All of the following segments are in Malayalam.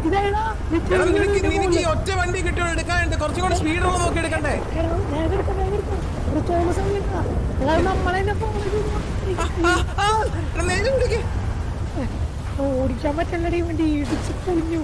നിനക്ക് ഒറ്റ വണ്ടി കിട്ടിയോ എടുക്കാനുണ്ട് കുറച്ചും കൂടെ സ്പീഡുള്ള നോക്കി എടുക്കണ്ടേ ഓടിക്കാൻ പറ്റല്ലേ വേണ്ടി ഇടിച്ച് പൊളിഞ്ഞു.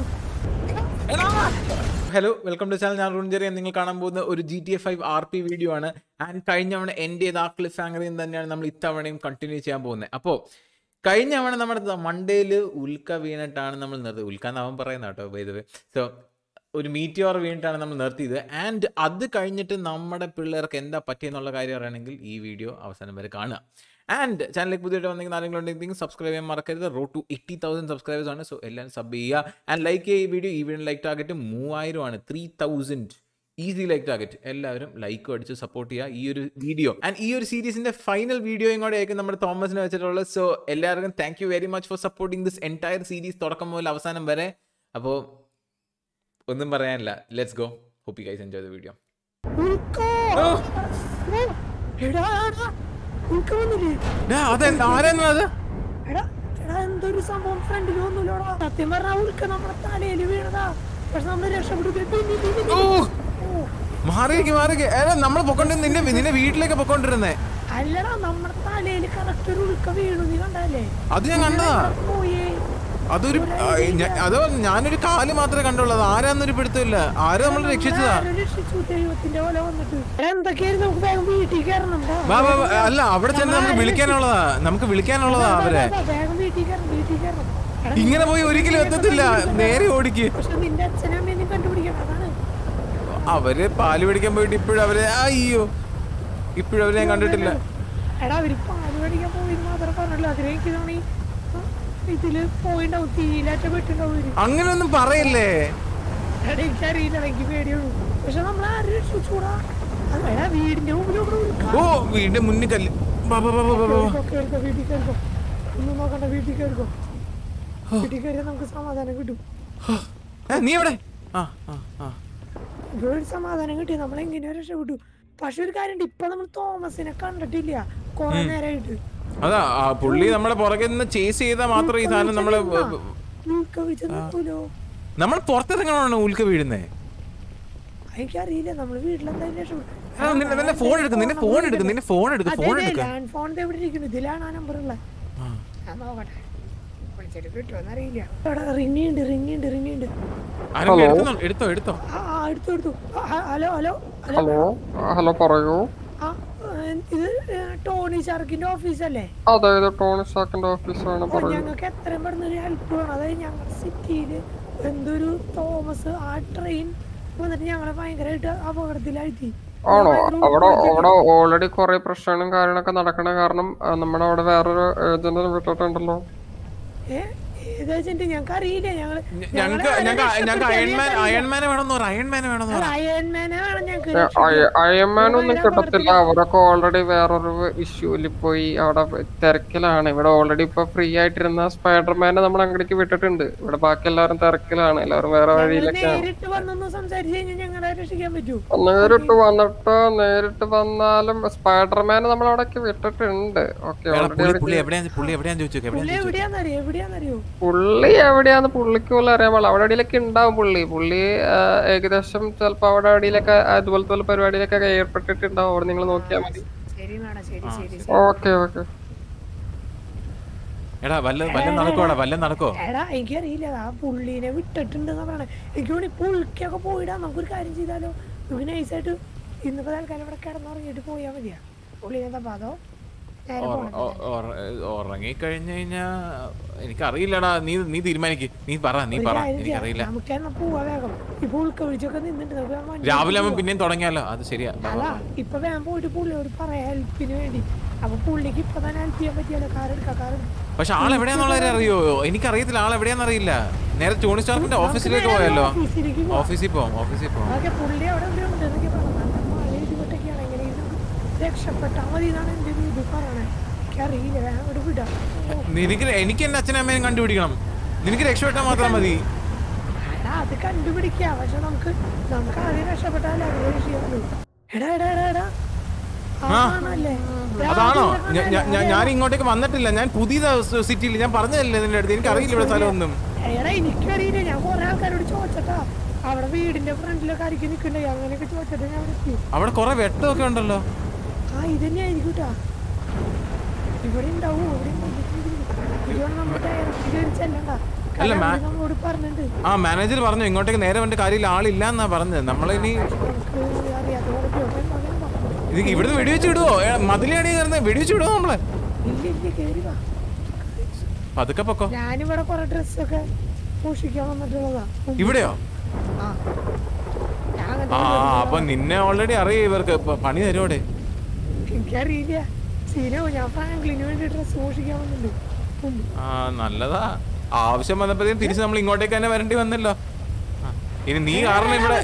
Hello welcome to channel. ഞാൻ റുൺജെറി. നിങ്ങൾ കാണാൻ പോകുന്ന ഒരു GTA 5 RP വീഡിയോ ആണ്. ആൻഡ് കഴിഞ്ഞ തവണ എൻ്റെ ആ ക്ലിഫ് ഹാങ്ങറിൽ തന്നെയാണ് നമ്മൾ ഇത്തവണയും കണ്ടിന്യൂ ചെയ്യാൻ പോകുന്നത്. അപ്പോൾ കഴിഞ്ഞ തവണ നമ്മുടെ മണ്ടയിൽ ഉൽക്ക വീണിട്ടാണ് നമ്മൾ നിർത്തിയത്. ഉൽക്ക എന്ന് അവൻ പറയുന്ന കേട്ടോ വൈദവേ. സോ ഒരു മീറ്റിയോർ വീണിട്ടാണ് നമ്മൾ നിർത്തിയത്. ആൻഡ് അത് കഴിഞ്ഞിട്ട് നമ്മുടെ പിള്ളേർക്ക് എന്താ പറ്റിയെന്നുള്ള കാര്യം അറിയണമെങ്കിൽ ഈ വീഡിയോ അവസാനം വരെ കാണുക. ആൻഡ് ചാനലിലേക്ക് പുതിയതായിട്ട് വന്നെങ്കിൽ ആരെങ്കിലും ഉണ്ടെങ്കിൽ സബ്സ്ക്രൈബ് ചെയ്യാൻ മറക്കരുത്. റോഡ് ടു 80,000 സബ്സ്ക്രൈബേഴ്സ് ആണ്. സോ എല്ലാവരും സബ് ചെയ്യുക ആൻഡ് ലൈക്ക് ചെയ്യുക. ഈ വീഡിയോ ലൈക്ക് ടാർഗറ്റ് 3000 ആണ്. 3000 ഈസി ലൈക്ക് ടാർഗറ്റ്. എല്ലാവരും ലൈക്ക് അടിച്ച് സപ്പോർട്ട് ചെയ്യുക ഈ ഒരു വീഡിയോ. ആൻഡ് ഈ ഒരു സീരീസിന്റെ ഫൈനൽ വീഡിയോയും കൂടെ ആയിരിക്കും നമ്മുടെ തോമസിനെ വെച്ചിട്ടുള്ളത്. സോ എല്ലാവർക്കും thank you very much for supporting this entire series തുടക്കം മുതൽ അവസാനം വരെ. അപ്പോൾ ഒന്നും പറയാനില്ല. Let's go. Hope you guys enjoy the video. എന്തൊരു സംഭവം ഫ്രണ്ടിൽ ഒന്നുമില്ലോടാ. സത്യം പറഞ്ഞാൽ ഉൾക്ക നമ്മുടെ തലയിൽ വീണതാ. പക്ഷെ നമ്മൾ രക്ഷപ്പെടുത്തി. നമ്മൾ നിന്റെ വീട്ടിലേക്ക് പൊക്കോണ്ടിരുന്നേ. അല്ലടാ നമ്മുടെ തലയിൽ കറക്റ്റ് ഒരു ഉൾക്ക വീണു. നീ കണ്ടല്ലേ? അത് ഞാൻ കണ്ടതാ. അതോ ഞാനൊരു കാല് മാത്രമേ കണ്ടുള്ളൂ. ആരാന്നൊരു പിടുത്തമില്ല. ആരും നമ്മൾ രക്ഷിച്ചതാ. അല്ല അവിടെ ചെന്ന് നമുക്ക് വിളിക്കാനുള്ളതാ അവരെ. ഇങ്ങനെ പോയി ഒരിക്കലും എത്തത്തില്ല. നേരെ ഓടിക്ക്. അവര് പാല് പിടിക്കാൻ പോയിട്ട് ഇപ്പോഴും അവരെ ഇപ്പോഴും അവരെ ഞാൻ കണ്ടിട്ടില്ല. അങ്ങനൊന്നും പറയല്ലേ. ഓ വീടിന്റെ മുന്നിൽ കല്ല്. നമുക്ക് സമാധാനം കിട്ടും. നീ എവിടെ? ഇവിടെ ഒരു സമാധാനം കിട്ടി. നമ്മളെങ്ങനെയോ രക്ഷപ്പെട്ടു. പക്ഷെ ഒരു കാര്യമുണ്ട്, ഇപ്പൊ നമ്മൾ തോമസിനെ കണ്ടിട്ടില്ല കൊറേ നേരമായിട്ട്. അതാ പുള്ളി നമ്മളെ പുറകെ നിന്ന് ചേസ് ചെയ്താൽ മാത്രം ഈ സാധനം നമ്മള് നമ്മൾ പുറത്തിറങ്ങണോ ഉൽക്ക വീഴുന്നേ? എനിക്കറിയില്ല. നമ്മള് വീട്ടിലെന്തായാലും ഇതിലാണ് ആ നമ്പർ ഉള്ളത്. ഞാൻ നോക്കട്ടെ വിളിച്ചിട്ട് കിട്ടുമെന്നറിയില്ല. എടുത്തോ. ഹലോ ഹലോ ഹലോ ഹലോ പറയൂ. ഇത് ടോണി ഷാർക്കിന്റെ ഓഫീസല്ലേ? അതെ ടോണി ഷാർക്കിന്റെ ഓഫീസാണ്. ഞങ്ങൾക്ക് എത്രയും പെട്ടെന്ന് ഒരു ഹെൽപ്പ് വേണം. അതായത് ഞങ്ങളുടെ സിറ്റിയില് എന്തൊരു തോമസ് ആ ട്രെയിൻ വന്നിട്ട് ഞങ്ങളെ ഭയങ്കരമായിട്ട് അപകടത്തിലാഴ്ത്തി. ആണോ? അവിടെ ഓൾറെഡി കുറെ പ്രശ്നങ്ങളും കാര്യങ്ങളൊക്കെ നടക്കണ കാരണം നമ്മുടെ അവിടെ വേറൊരു ഏജന്റിനെ വിട്ടിട്ടുണ്ടല്ലോ. അയൺമാനൊന്നും കിട്ടത്തില്ല. അവരൊക്കെ ഓൾറെഡി വേറൊരു ഇഷ്യൂല് പോയി അവിടെ തിരക്കിലാണ്. ഇവിടെ ഓൾറെഡി ഇപ്പൊ ഫ്രീ ആയിട്ടിരുന്ന സ്പൈഡർമാനെ നമ്മൾ അങ്ങോട്ടേക്ക് വിട്ടിട്ടുണ്ട്. ഇവിടെ ബാക്കി എല്ലാവരും തിരക്കിലാണ്. എല്ലാവരും വേറെ വഴിയിലൊക്കെയാണ്. നേരിട്ട് വന്നാലും സ്പൈഡർമാനെ നമ്മൾ അവിടേക്ക് വിട്ടിട്ടുണ്ട്. ഓക്കെ പുള്ളി എവിടെയാന്ന് പുള്ളിക്ക് പോലും അറിയാൻ പാടില്ല. അവിടെ അടിയിലൊക്കെ ഉണ്ടാവും പുള്ളി ഏകദേശം ചിലപ്പോ അവിടെ അടിയിലൊക്കെ അതുപോലത്തെ പരിപാടിയിലൊക്കെ ഏർപ്പെട്ടിട്ടുണ്ടാവും. അവിടെ നിങ്ങൾ നോക്കിയാൽ മതി. ഓക്കെ എനിക്കറിയില്ല. ആ പുള്ളിനെ വിട്ടിട്ടുണ്ടെന്ന് പറയണേ. എനിക്ക് പുള്ളിക്കൊക്കെ പോയിടാ. നമുക്കൊരു കാര്യം ചെയ്താലോ? നമുക്ക് നൈസായിട്ട് ഇന്നിപ്പോ തൽക്കാലം ഇവിടെ കിടന്നുറങ്ങിയിട്ട് പോയാ മതിയാ. പുള്ളിനെ തപ്പാതോ ഉറങ്ങിക്കഴിഞ്ഞു കഴിഞ്ഞാ എനിക്കറിയില്ലടാ. നീ തീരുമാനിക്ക്. നീ പറ എനിക്കറിയില്ല. രാവിലെ ആവുമ്പോ പിന്നെയും തുടങ്ങിയാലോ? അത് ശരിയാ. ഇപ്പൊ വേഗം പോയിട്ട് പുള്ളിയോട് പറയാം ഹെൽപ്പിന് വേണ്ടി. അപ്പൊ പുള്ളിക്ക് ഇപ്പൊ തന്നെ ഹെൽപ്പ് ചെയ്യാൻ പറ്റിയല്ലോ. കാർ പക്ഷെ ആളെവിടെയാന്നുള്ളത് അറിയോ? എനിക്കറിയത്തില്ല. ആളെവിടെയാന്നറിയില്ല. നേരെ ടോണി സ്റ്റാർക്കിന്റെ ഓഫീസിലേക്ക് പോയല്ലോ. ഓഫീസിൽ പോവാം. പുള്ളി അവിടെ ഉണ്ട് രക്ഷപ്പെട്ടാ മതി എന്നാണ് എന്റെ വീട് പറയണേ. എനിക്കറിയില്ല. അവിടെ വിടാം. എനിക്ക് എന്റെ അച്ഛനും അമ്മയും കണ്ടുപിടിക്കണം. നിനക്ക് രക്ഷപ്പെട്ടാൽ മാത്രം മതി. അത് കണ്ടുപിടിക്കാം. പക്ഷെ നമുക്ക് ആദ്യം രക്ഷപ്പെട്ടാലേ അത് രക്ഷിക്കുള്ളൂ. എടാ അതാണോ? ഞാൻ ഇങ്ങോട്ടേക്ക് വന്നിട്ടില്ല. ഞാൻ പുതിയ സിറ്റിയിൽ. ഞാൻ പറഞ്ഞതല്ലേ നിന്റെ അടുത്ത്. എനിക്കറിയില്ല ഇവിടെ സ്ഥലമൊന്നും. എനിക്കറിയില്ല. ഞാൻ കുറെ ആൾക്കാരോട് ചോദിച്ചട്ടാ അവിടെ വീടിന്റെ ഫ്രണ്ടിലൊക്കെ ആയിരിക്കും നിക്കണ്ടേ അങ്ങനെയൊക്കെ ചോദിച്ചിട്ട് ഞാൻ എത്തി. അവിടെ കുറെ വെട്ടമൊക്കെ ഉണ്ടല്ലോ. ആ ഇതന്നെ ആയിരിക്കും ട്ടാ. ഇവിടെ ഉണ്ടാവും ഇവിടെ നമ്മുടെ ഡയറക്റ്റ് ചെല്ലണ്ട. അല്ല നമ്മളോട് പറഞ്ഞിട്ടുണ്ട്. ആ മാനേജർ പറഞ്ഞു ഇങ്ങോട്ടേക്ക് നേരെ വേണ്ട കാര്യമില്ല, ആളില്ല എന്നാ പറഞ്ഞത്. നമ്മളിനി അറിയാത്ത പോലെ ഇത് ഇവിടുന്ന് വെടിവെച്ച് വിടുവോ? മതിലടി കയറുന്ന വെടിവെച്ച് വിടുവോ നമ്മളെ? ഇല്ല ഇല്ല കേറി വാ. പതുക്കെ പൊക്കോ. ഞാനിവിടെ കൊറേ ഡ്രസ്സൊക്കെ സൂക്ഷിക്കാൻ വന്നിട്ടുള്ളതാ. ഇവിടെയോ? ആ ആ അപ്പൊ നിന്നെ ഓൾറെഡി അറിയാം ഇവർക്ക്. പണി തരുവോടെ? എനിക്കറിയില്ല സീനോ. ഞാൻ ഫ്രാങ്ക്ലിന് വേണ്ടി ഡ്രസ് സൂക്ഷിക്കാൻ വന്നിട്ടുണ്ട്. ആ നല്ലതാ. ആവശ്യം വന്നപ്പോഴത്തേക്കും തിരിച്ച് നമ്മൾ ഇങ്ങോട്ടേക്ക് തന്നെ വരേണ്ടി വന്നല്ലോ. ഇനി നീ കാരണം ഇവിടെ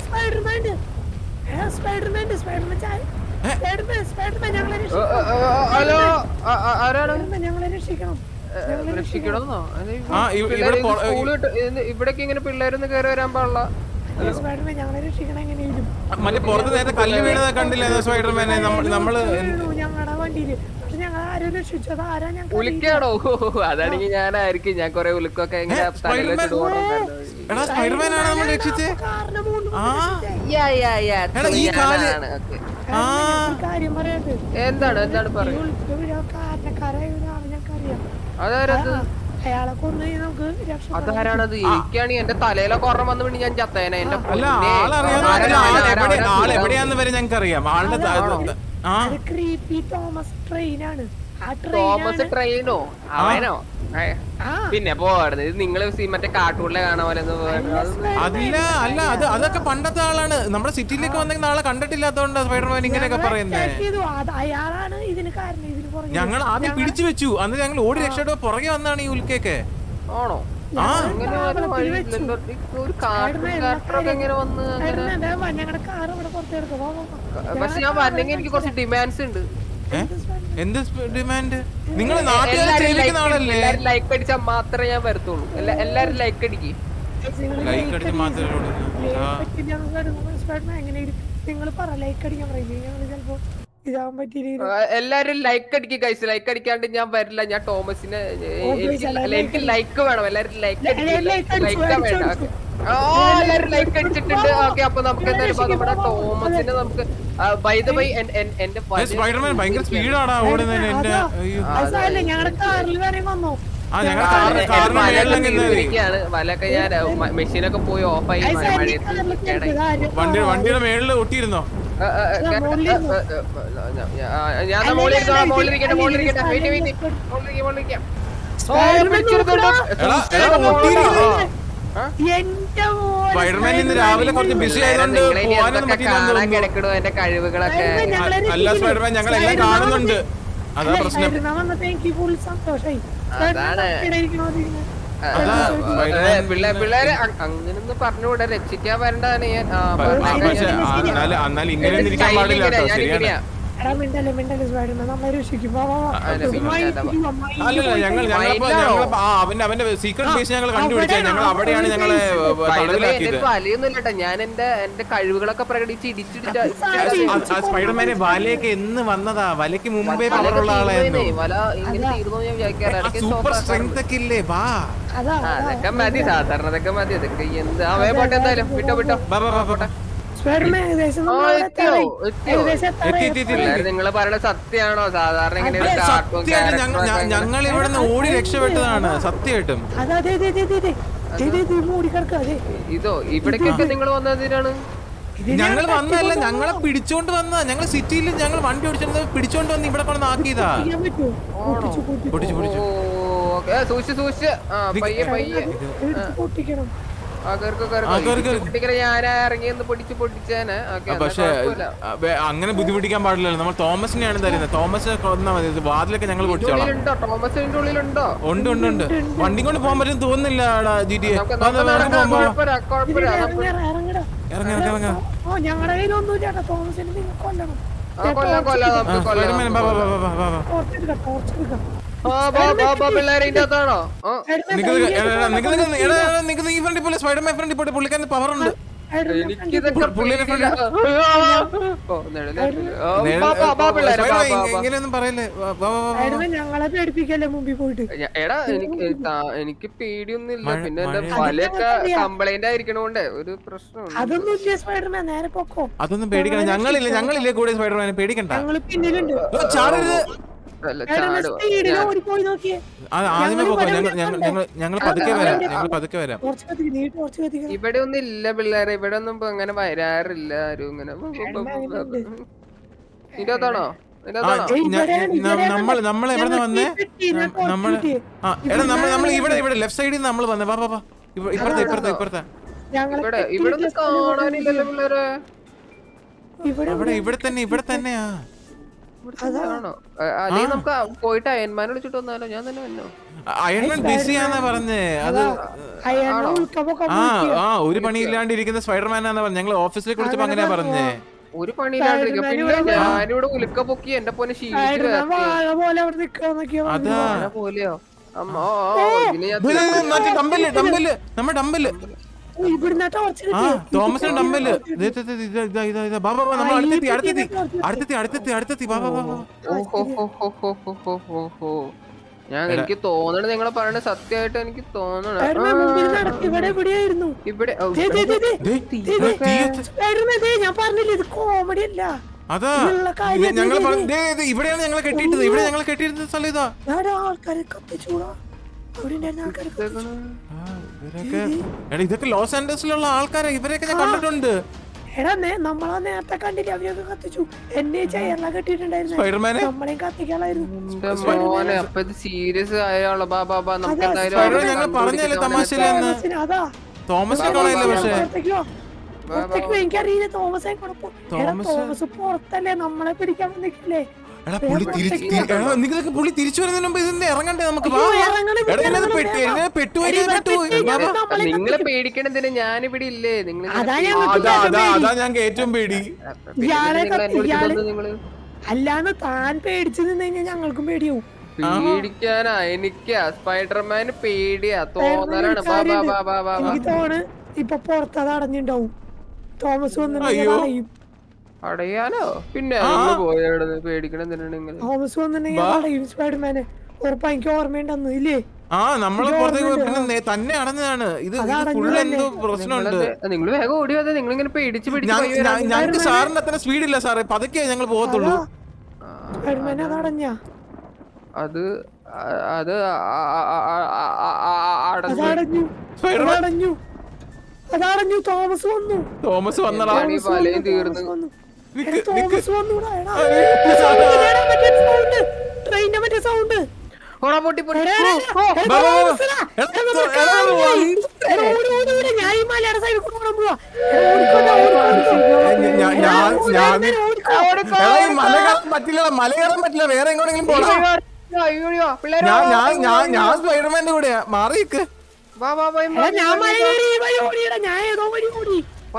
ഇവിടേക്ക് ഇങ്ങനെ പിള്ളേരൊന്നും കയറി വരാൻ പാടില്ല. മറ്റേ പുറത്ത് നേരത്തെ കല്ല് വീണത് കണ്ടില്ല സ്പൈഡർമാനെ? നമ്മള് ഞങ്ങളുടെ വണ്ടിയില് ഞങ്ങൾ ആരും രക്ഷിച്ചത് ആരാ? ഞാൻ ഉലിക്കാണോ? അതാണെങ്കിൽ ഞാനായിരിക്കും. ഞാൻ കൊറേ ഉലുക്കൊക്കെ സ്പൈഡർമാനാണ് നമ്മൾ രക്ഷിച്ചേ. കാര്യം പറയാണ്ട് എന്താണ് എന്താണ് പറയുന്നത്? അതാരത്? അയാളെ കൊന്നു നമുക്ക് രക്ഷ. അതാരാണത്? എനിക്കാണെങ്കിൽ എന്റെ തലയിലൊക്കെ ഓർമ്മ വന്നു വേണ്ടി ഞാൻ ചത്തേനെ. എന്റെ ആളെവിടെയാന്ന് വരെ ഞങ്ങൾക്ക് അറിയാം. ആളുടെ തോമസ് ട്രെയിനോ അവനോ? പിന്നെ പോടുന്നത് ഇത് നിങ്ങള് മറ്റേ കാർട്ടൂണിലെ കാണാൻ പോലെ. അതില്ല അല്ല അതൊക്കെ പണ്ടത്തെ ആളാണ്. നമ്മുടെ സിറ്റിയിലേക്ക് വന്നെങ്കിൽ ആളെ കണ്ടിട്ടില്ലാത്തോണ്ട് സ്പൈഡർമാൻ ഇങ്ങനെയൊക്കെ പറയുന്നത്. ഞങ്ങൾ ആദ്യം പിടിച്ചു വെച്ചു, അന്ന് ഞങ്ങൾ ഓടി രക്ഷയുടെ പുറകെ വന്നാണ് ഈ ഉൽക്കൊക്കെ. ആണോ? പക്ഷെ ഞാൻ പറഞ്ഞെങ്കിൽ എനിക്ക് കുറച്ച് ഡിമാൻഡ്സ് ഉണ്ട്. എന്ത് ഡിമാൻഡ്? നിങ്ങൾ നാട്ടുകാരെ സേവിക്കുന്ന ആളല്ലേ? ലൈക്ക് അടിച്ചാൽ മാത്രമേ ഞാൻ വരത്തുള്ളൂ. എല്ലാരും ലൈക്ക് അടിക്കും. ലൈക്ക് അടിച്ച് മാത്രമേ എല്ലാരും ലൈക്ക് അടിക്കും ഗൈസ്. ലൈക്ക് അടിക്കാണ്ട് ഞാൻ വരില്ല. ഞാൻ ടോമസിനെ എനിക്ക് ലൈക്ക് വേണം. എല്ലാരും ലൈക്ക് ലൈക്ക് വേണ്ട. എല്ലാരും ലൈക്ക് അടിച്ചിട്ടുണ്ട്. ഓക്കെ അപ്പൊ നമുക്ക് എന്തായാലും നമ്മുടെ ടോമസിനെ നമുക്ക് ബൈ ദ ബൈ എന്റെ സ്പൈഡർമാൻ ഭയങ്കര സ്പീഡാണ് ഓടുന്നതിന്. എന്റെ വലൊക്കെ ഞാൻ മെഷീനൊക്കെ പോയി ഓഫായി വണ്ടിയുടെ മേളിൽ ഒട്ടിയിരുന്നോ? ഞാൻ സ്പൈഡർമാൻ ഇന്ന് രാവിലെ കുറച്ച് ബിസി ആയതുകൊണ്ട് കിടക്കണോ എന്റെ കഴിവുകളൊക്കെ? അല്ല സ്പൈഡർമാൻ ഞങ്ങളെല്ലാം കാണുന്നുണ്ട്, അതാ പ്രശ്നം. പിള്ളേരെ അങ്ങനൊന്നും പറഞ്ഞുകൂടെ. രക്ഷിക്കാൻ വരണ്ടാണ് ഞാൻ. എന്നാൽ ഇങ്ങനെ ഇരിക്കാൻ പാടില്ല കേട്ടോ. ശരിയാണ്. അല്ലല്ല അവന്റെ സീക്രട്ട് ബേസ് ഞങ്ങൾ കണ്ടുപിടിച്ചത്. ഞങ്ങൾ അവിടെയാണ് ഞങ്ങളെ വലിയൊന്നുമില്ലട്ടോ. ഞാൻ എന്റെ കഴിവുകളൊക്കെ പ്രകടിച്ച് ഇടിച്ചിട്ട് സ്പൈഡർമാനെ വലയൊക്കെ എന്ന് വന്നതാ. വലയ്ക്ക് മുമ്പേ പവറുള്ള ആളായിരുന്നു. വല ഇങ്ങനെ തീർന്നു ഞാൻ വിചാരിക്കാറ്. സൂപ്പർ സ്ട്രെങ്ത് ഒക്കെ ഇല്ലേ? വാ അതൊക്കെ മതി. സാധാരണ അതൊക്കെ മതി. അതൊക്കെ എന്ത് അവയെ പോട്ടെ. എന്തായാലും വിട്ടോ വിട്ടോ. നിങ്ങള് പറയണ സത്യാണോ? സാധാരണ ഞങ്ങൾ ഇവിടെ നിന്ന് ഓടി രക്ഷപ്പെട്ടതാണ് സത്യമായിട്ടും. ഇതോ ഇവിടേക്കൊക്കെ നിങ്ങൾ വന്നതിനാണ്? ഞങ്ങൾ വന്നതല്ല, ഞങ്ങളെ പിടിച്ചോണ്ട് വന്നതാ. ഞങ്ങൾ സിറ്റിയിൽ ഞങ്ങൾ വണ്ടി ഓടിച്ചോണ്ട് പിടിച്ചോണ്ട് വന്ന് ഇവിടെ കൊണ്ട് ആക്കിയതാ. സൂക്ഷിച്ച് സൂക്ഷിച്ച്. പയ്യെ പയ്യെ ഞാൻ ഇറങ്ങിയെന്ന് പൊട്ടിച്ചേനെ. പക്ഷെ അങ്ങനെ ബുദ്ധിമുട്ടിക്കാൻ പാടില്ലല്ലോ. നമ്മൾ തോമസിനെയാണ് തരുന്നത്. തോമസ് കൊന്നാ മതി. വാതിലൊക്കെ ഞങ്ങൾ പൊട്ടിച്ചോളാം. തോമസിന്റെ ഉള്ളിലുണ്ടോ? ഉണ്ട് ഉണ്ട് ഉണ്ട്. വണ്ടി കൊണ്ട് പോകാൻ പറ്റും തോന്നുന്നില്ല. GTA പുള്ളിക്കാരന്റെ പവർ ഉണ്ട്. എനിക്കിതൊക്കെ പുള്ളിയുടെ പേടിയില്ല. ഓ, നിഴലായിരുന്നു. ഓ, ബാ, പിള്ളേരെ, ബാ. എങ്ങനെയൊന്നും പറയല്ലേ. ഞങ്ങളെ പേടിപ്പിക്കല്ലേ മുമ്പിൽ പോയിട്ട്. എടാ എനിക്ക് പേടിയൊന്നും ഇല്ല. പിന്നെ എന്റെ വലയൊക്കെ കംപ്ലൈന്റ് ആയിരിക്കണോണ്ട് ഒരു പ്രശ്നമുണ്ട്. അതൊന്നും ഇല്ല സ്പൈഡർമാൻ, നേരെ പൊക്കോ. അതൊന്നും പേടിക്കണം. ഞങ്ങളില്ലേ കൂടെ സ്പൈഡർമാനെ, പേടിക്കണ്ട. ഞങ്ങള് പിന്നിലുണ്ട്. ചാടരുത്. അല്ല, ചാടുവോ? ഓടിപ്പോയി നോക്കിയേ. ആദ്യമേ പോക്കോ. ഞങ്ങൾ പതുക്കെ വരാം. കുറച്ച് കത്തിക്ക്, നീട്ട് കുറച്ച് കത്തിക്കണം. ഇവിടെ ഒന്നും ഇല്ല പിള്ളേരെ. ഇവിടെ ഒന്നും ഇപ്പൊ അങ്ങനെ വരാറില്ല ആരും ഇങ്ങനെ. ഇതിനകത്താണോ? നമ്മൾ എവിടെ വന്നേ? നമ്മൾ ഇവിടെ ലെഫ്റ്റ് സൈഡിൽ നമ്മൾ വന്നേ. വാ ഇപ്പുറത്തെ ഇവിടെ ഒന്നും കാണാനില്ലല്ലോ പിള്ളേരെ. ഇവിടെ തന്നെയാ. ആണോ? അല്ലെങ്കിൽ നമുക്ക് പോയിട്ട് അയൺമാനെ വിളിച്ചിട്ട് വന്നാലോ? ഞാൻ തന്നെ വന്നോ? അയൺമാൻ ബിസിയാന്നാ പറഞ്ഞേ. അത് ഒരു പണിയില്ലാണ്ട് ഇരിക്കുന്ന സ്പൈഡർമാനാന്ന് പറഞ്ഞു. ഞങ്ങൾ ഓഫീസിലേക്ക് വിളിച്ചപ്പോ അങ്ങനെയാ പറഞ്ഞേ. ഒരു പണിയില്ലാണ്ടിരിക്കും. പിന്നെ ഞാനിവിടെ ഉലുക്ക പൊക്കി എന്റെ പോലെ പോലെയോ അമ്മോ. നമ്മുടെ ഡമ്പല് തോമസിന്റെ ഡമ്പല്. നമ്മൾ അടുത്തെത്തി. ഞാൻ എനിക്ക് തോന്നണ നിങ്ങളെ പറയണ സത്യമായിട്ട് എനിക്ക് തോന്നണ. ഇവിടെ ഞാൻ പറഞ്ഞില്ല ഇത് കോമഡി അല്ല. അതാ ഇവിടെയാണ് ഞങ്ങളെ കെട്ടിയിരുന്ന സ്ഥലം. ഇതാ ആൾക്കാരെ കത്തിച്ചൂടാ. ഇതൊക്കെ ലോസ് ആൻഡേഴ്സിലുള്ള ആൾക്കാരെ. ഇവരെയൊക്കെ ഞാൻ കണ്ടിട്ടുണ്ട്. എടാ നമ്മളാ നേരത്തെ കണ്ടില്ല, അവരൊക്കെ കത്തിച്ചു. എന്നെ ചെയറിലാ കെട്ടിട്ടുണ്ടായിരുന്നു. നമ്മളെയും കത്തിക്കാളായിരുന്നു. അപ്പൊ ഇത് സീരിയസ് ആയാളോ? നമുക്ക് ഞങ്ങൾ പറഞ്ഞല്ലേ തമാശയിലെന്ന്. തോമസിനെ കാണാനില്ല. പക്ഷേ എനിക്കറിയില്ല തോമസെ തോമസ് പുറത്തല്ലേ, നമ്മളെ പിടിക്കാൻ വന്നിട്ടില്ലേ. പുള്ളി തിരിച്ചു വരുന്നതിന് മുമ്പ് ഇതിന്റെ ഇറങ്ങണ്ടേ നമുക്ക്? നിങ്ങളെ പേടിക്കണതിന് ഞാനിവിടെ ഇല്ലേ? അതാ ഞങ്ങൾക്ക് ഏറ്റവും പേടി. അല്ലാന്ന് താൻ പേടിച്ചു നിന്ന് കഴിഞ്ഞാൽ ഞങ്ങൾക്കും പേടിയാവും. പേടിക്കാനാ? എനിക്കാ സ്പൈഡർമാന് പേടിയാ. തോന്നലാണ്. എനിക്ക് തോണ് ഇപ്പൊ പുറത്തത് അടഞ്ഞിണ്ടാവും. തോമസ് വന്നു അടയാനോ? പിന്നെ പേടിക്കണം. തോമസ് വന്നിട്ടുണ്ടെങ്കിൽ അടയും സ്പൈഡർമാനെ. ഉറപ്പാ, എനിക്ക് ഓർമ്മയുണ്ടെന്ന് ഇല്ലേ? നമ്മള് പുറത്തേക്ക് തന്നെ അടഞ്ഞതാണ്. ഇത് എന്തോ പ്രശ്നമുണ്ട്. നിങ്ങൾ വേഗം ഓടി വന്നത്. നിങ്ങൾ ഇങ്ങനെ പേടിച്ച് ഞങ്ങൾക്ക് സാറിന് അത്ര സ്പീഡില്ല സാറേ. പതുക്കെ ഞങ്ങൾ പോകത്തുള്ളൂ. സ്പൈഡർമാൻ അത് അടഞ്ഞ അത് അതടഞ്ഞു. തോമസ് വന്നടാ. വലയും തീർന്നു. ട്രെയിനിന്റെ മറ്റേ സൗണ്ട് ഞാൻ ഈ മലയുടെ സൈഡിൽ കൊണ്ടുപോകാൻ പോവാ. മല കയറാൻ പറ്റില്ല. വേറെ എങ്ങോട്ടെങ്കിലും പോകാം. ഞാൻ സ്പൈഡർമാന്റെ കൂടെയാ. മാറിക്ക്. ഞാൻ മല കയറി ഈ വഴി ഓടിയടാ. ഞാൻ ഏതോ വഴി ഓടി.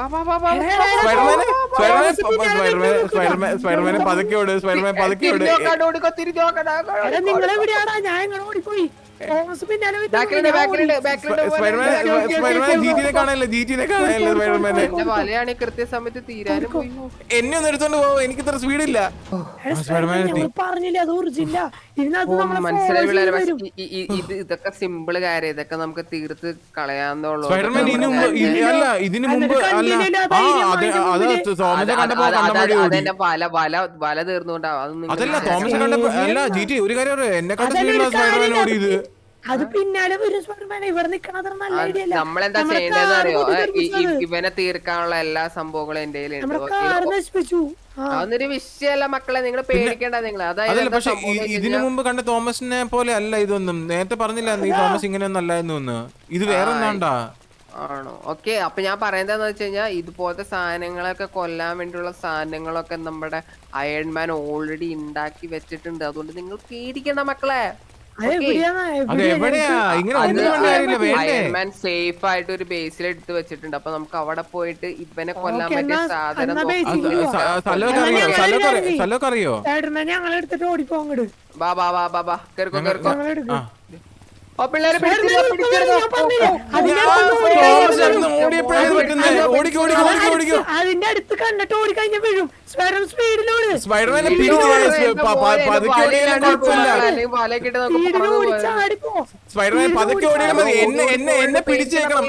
സ്പൈഡർമാനെ പതുക്കെ നിങ്ങളെവിടെയാടാ? ഞാൻ ഇങ്ങനെ ഓടിപ്പോയി. വലയാണ് കൃത്യസമയത്ത് തീരാനും. എന്നെ ഒന്ന് എടുത്തോണ്ട് പോവോ? എനിക്ക് ഇത്ര സ്പീഡില്ല. പറഞ്ഞില്ല അത് ഊർജില്ല. മനസ്സിലായി പിള്ളേരെ. ഇതൊക്കെ സിമ്പിള് കാര്യം. ഇതൊക്കെ നമുക്ക് തീർത്ത് കളയാന്നുള്ളൂ. ഇതിനു മുമ്പ് അതെന്റെ വല തീർന്നുകൊണ്ടാവും. അതല്ല തോമസ് കണ്ടപ്പോ അല്ല ജിറ്റി ഒരു കാര്യം എന്നെ കണ്ട സ്പീഡിലാണ് സ്പൈഡർമാൻ ഓടിയത്. അത് പിന്നാലെ ഇവിടെ നിക്കണത് നല്ല ഐഡിയ അല്ല. നമ്മളെന്താ ചെയ്യേണ്ടതെന്ന് അറിയോ? ഇവനെ തീർക്കാനുള്ള എല്ലാ സംഭവങ്ങളും എന്റെ അതൊന്നൊരു വിഷയമല്ല മക്കളെ. നിങ്ങൾ പേടിക്കേണ്ട. നിങ്ങൾ അതായത് പക്ഷെ ഇതിനു മുമ്പ് കണ്ട തോമസിനെ പോലെ അല്ല ഇതൊന്നും. നേരത്തെ പറഞ്ഞില്ല ഈ തോമസ് ഇങ്ങനെയൊന്നും അല്ലായിരുന്നു. ഇത് വേറെ ഒന്നാണ്ടാ. ആണോ? ഓക്കെ. അപ്പൊ ഞാൻ പറയുന്നതെന്ന് വെച്ച് കഴിഞ്ഞാൽ ഇതുപോലത്തെ സാധനങ്ങളൊക്കെ കൊല്ലാൻ വേണ്ടിയുള്ള സാധനങ്ങളൊക്കെ നമ്മുടെ അയൺമാൻ ഓൾറെഡി ഉണ്ടാക്കി വെച്ചിട്ടുണ്ട്. അതുകൊണ്ട് നിങ്ങൾ പേടിക്കണ്ട മക്കളെ. അയൺമാൻ സേഫ് ആയിട്ട് ഒരു ബേസിൽ എടുത്ത് വെച്ചിട്ടുണ്ട്. അപ്പൊ നമുക്ക് അവിടെ പോയിട്ട് ഇവനെ കൊല്ലാൻ പറ്റിയ സാധനം അറിയോ? ഞങ്ങളെടുത്തിട്ട് ഓടിപ്പോ അങ്ങോട്ട്. ഓടിക്കോ ഓടിക്കോ ഓടിക്കോ ഓടിക്കോ. അതിന്റെ അടുത്ത് കണ്ടിട്ട് ഓടിക്കഴിഞ്ഞ വീഴും. സ്പൈഡർമാനെ സ്പൈഡർമാനെ പതുക്കെ ഓടിയാലും കുഴപ്പമില്ല. സ്പൈഡർമാൻ പതുക്കെ ഓടിയാലും മതി. എന്നെ പിടിച്ചേക്കണം.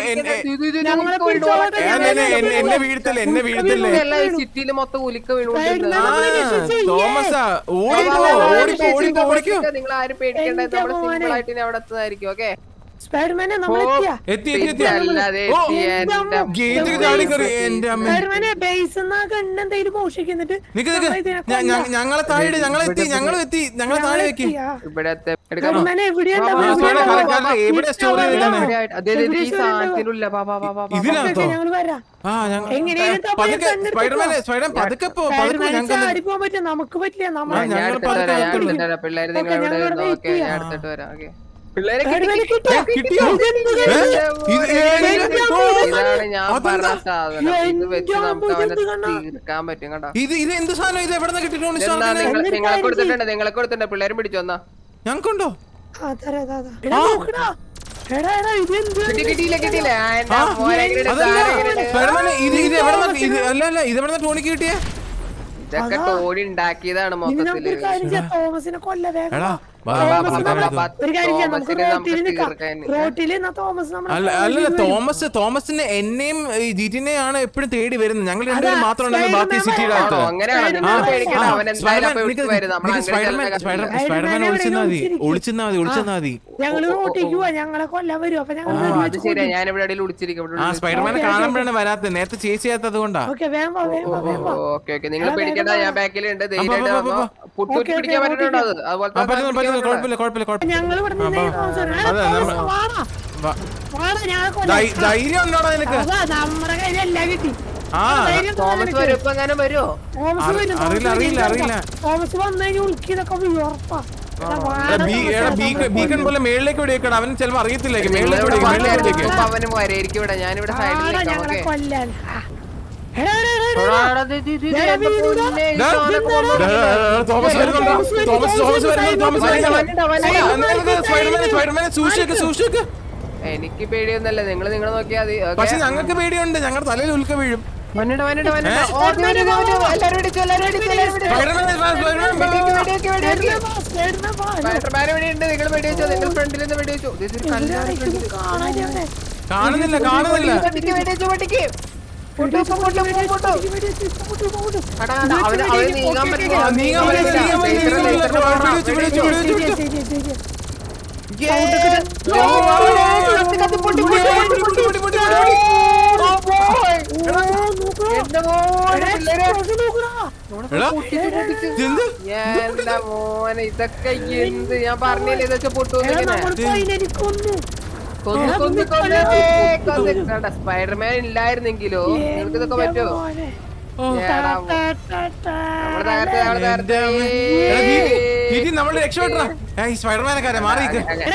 എന്നെ വീഴ്ത്തല്ലേ, എന്നെ വീഴ്ത്തല്ലേ. സിറ്റിയില് മൊത്തം ഉലിക്ക വീണു. തോമസാ ഓടിക്കോ ഓടിക്കോ ഓടിക്കോ ഓടിക്കോ. നിങ്ങൾ ആരും പേടിക്കേണ്ട, നമ്മൾ സിമ്പിൾ ആയിട്ട് അവിടെ എത്തുന്നതായിരിക്കും. ഓക്കെ സ്പൈഡർമാനെ നമ്മൾ എത്തി എത്തി എത്തി. ഗേറ്റ് ചാടി കയറി. എന്റെ അമ്മ സ്പൈഡർമാനെ ബേസ് എന്തെങ്കിലും മോഷിക്കുന്നിട്ട് ഞങ്ങളെ താഴെ ഞങ്ങളെത്തി ഞങ്ങളെത്തി ഞങ്ങളെ താഴെ വെക്കി. ഇവിടത്തെ സ്പൈഡർമാനെ എവിടെയാ എവിടെ സ്റ്റോർ ചെയ്തേക്കാണ് ഈ സാധനത്തിനുള്ള ഇതിനകത്തോ? ഞങ്ങൾ വരാം. ആ സ്പൈഡർമാനെ സ്പൈഡർമാൻ പതുക്കെ പോ പതുക്കെ. ചാടിപ്പോൻ പറ്റില്ല, നമുക്ക് പറ്റില്ല. പിള്ളേര് നിങ്ങൾ എവിടെ ഇരുന്നോ? ഓക്കെ ഞാൻ എടുത്തിട്ട് വരാം. ഓക്കെ പിള്ളേരെ കിട്ടിയോ? ഇതാണ് ഞാൻ പറഞ്ഞ സാധനം. ഇത് വെച്ച് നമുക്ക് അവനെ തീർക്കാൻ പറ്റും കേട്ടോ. ഇത് എന്ത് സാധനം? ഇത് എവിടെ കിട്ടിയിട്ടുണ്ട്? നിങ്ങളെ കൊടുത്തിട്ടുണ്ട്, നിങ്ങളെ കൊടുത്തിട്ടുണ്ട്. പിള്ളേരും പിടിച്ചു വന്നാ ഞങ്ങൾക്കുണ്ടോ? കിട്ടിയില്ല കിട്ടിയില്ല. അല്ല ഇത് എവിടെ ടോണിക്ക് കിട്ടിയേ? ഇതൊക്കെ ടോണി ഉണ്ടാക്കിയതാണ് മൊത്തത്തില്. തോമസിനെ കൊല്ല വേഗം. തോമസിന് എന്നെയും ജിറ്റിനെയാണ് എപ്പോഴും തേടി വരുന്നത്. ഞങ്ങൾ രണ്ടുപേരും മാത്രമല്ല ബാക്കി സിറ്റിയുടെ അകത്ത്. സ്പൈഡർമാൻ ഒളിച്ചെന്നാ മതി. ഞങ്ങളെ കൊല്ലാൻ വരും. അപ്പൊ ഞങ്ങൾ സ്പൈഡർമാനെ കാണുമ്പോഴാണ് വരാത്തത്. നേരത്തെ ചേച്ചി ചെയ്യാത്തത് കൊണ്ടാ. നിങ്ങൾ പേടിക്കണ്ട, ഞാൻ ബാക്കിലുണ്ട്. പിടിക്കാൻ പറ്റുന്നുണ്ടോ? അതുപോലെ ധൈര്യം ഉണ്ടോടാ നിനക്ക്? നമ്മുടെ കയ്യിലെല്ലാം കിട്ടി. തോമസ് വരും, ഇപ്പൊ എങ്ങനെ വരുമോ? അറിയില്ല. തോമസ് വന്നു കഴിഞ്ഞാൽ ഉൾക്കിതൊക്കെ ഉറപ്പാ. ബീക്കൺ പോലെ മേളിലേക്ക് വിടേക്കണം. അവന് ചിലപ്പോ അറിയത്തില്ലേക്ക് മേളിലേക്ക് അവന് വരെയായിരിക്കും ഇവിടെ. ഞാനിവിടെ സൈഡിലേക്ക് കൊല്ലാൻ എനിക്ക് പേടിയൊന്നല്ല. നിങ്ങളെ നോക്കിയാ മതി. പക്ഷെ ഞങ്ങൾക്ക് പേടിയുണ്ട്. ഞങ്ങളുടെ തലയിൽ ഉൽക്ക വീഴും. കാണുന്നില്ല. ഇതൊക്കെ എന്ത് ഞാൻ പറഞ്ഞില്ലേ, ഇതൊക്കെ പൊട്ടു. സ്പൈഡർമാൻ ഇല്ലായിരുന്നെങ്കിലോ നിങ്ങൾക്ക് ഇതൊക്കെ പറ്റുമോ? നമ്മള് രക്ഷപ്പെട്ടാ സ്പൈഡർമാനക്കാരെ മാറി.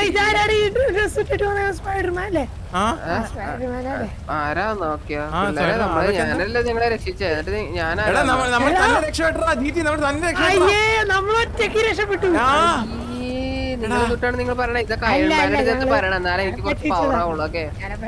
ആരാ നോക്കിയാ? ഞാനല്ലേ നിങ്ങളെ രക്ഷിച്ചേ. എന്നിട്ട് ഞാനാരാ രക്ഷപ്പെട്ടു. നിങ്ങൾ തൊട്ടാണ് നിങ്ങൾ പറയണേ. ഇതൊക്കെ അയൺമാൻ്റെ അടുത്ത് പറയണം, എന്നാലേ എനിക്ക് കുറച്ച് പവർ ആവുള്ളൂ. ഓക്കെ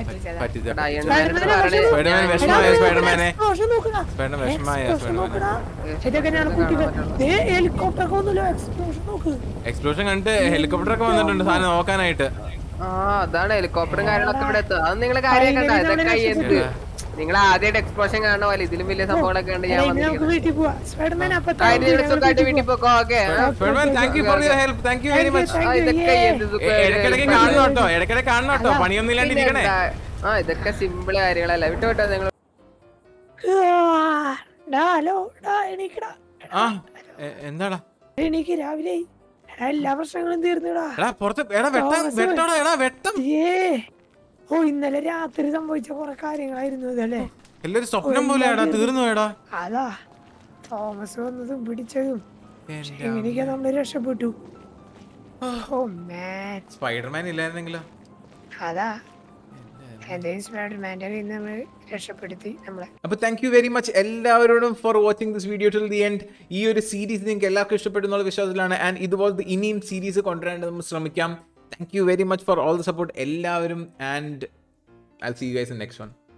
എക്സ്പ്ലോഷൻ കണ്ടിട്ട് ഹെലികോപ്റ്റർ ഒക്കെ വന്നിട്ടുണ്ട് സാധനം നോക്കാനായിട്ട്. അതാണ് ഹെലികോപ്റ്ററും കാര്യങ്ങളൊക്കെ ഇവിടെ എത്തുക. അത് നിങ്ങളെ കാര്യം കണ്ട. ഇതൊക്കെ എന്ത് നിങ്ങൾ ആദ്യമായിട്ട് എക്സ്പ്ലോഷൻ കാണുന്ന പോലെ ഇതിലും വലിയ സംഭവങ്ങളൊക്കെ ഉണ്ട്. ഞാൻ ഇടയ്ക്കിടയ്ക്ക് കാണണം കേട്ടോ, പണിയൊന്നും ഇല്ലാണ്ടിരിക്കണേ. ഇതൊക്കെ സിമ്പിൾ കാര്യങ്ങളല്ല. വിട്ടോ നിങ്ങൾ. എന്താടാ എനിക്ക് രാവിലെ എല്ലാ പ്രശ്നങ്ങളും തീർന്നടാ. ഇന്നലെ രാത്രി സംഭവിച്ച കുറെ കാര്യങ്ങളായിരുന്നു ഇതല്ലേ. എല്ലാരും സ്വപ്നം പോലെ തീർന്നു. അതാ തോമസ് വന്നതും പിടിച്ചതും എങ്ങനെയൊക്കെ നമ്മള് രക്ഷപ്പെട്ടു. സ്പൈഡർമാൻ ഇല്ലായിരുന്നെങ്കിലോ? അതാ സ്പൈഡർമാന്റെ കയ്യിൽ നിന്ന് നമ്മൾ രക്ഷപ്പെടുത്തി നമ്മളെ. അപ്പൊ താങ്ക് യു വെരി മച്ച് എല്ലാവരോടും for watching this video till the end. ഈ ഒരു സീരീസ് നിങ്ങൾക്ക് എല്ലാവർക്കും ഇഷ്ടപ്പെട്ടു എന്നുള്ള വിശ്വാസത്തിലാണ്. ആൻഡ് ഇതുപോലത്തെ ഇനിയും സീരീസ് കൊണ്ടുവരാൻ നമ്മൾ ശ്രമിക്കാം. Thank you very much for all the support എല്ലാവരും, and I'll see you guys in the next one.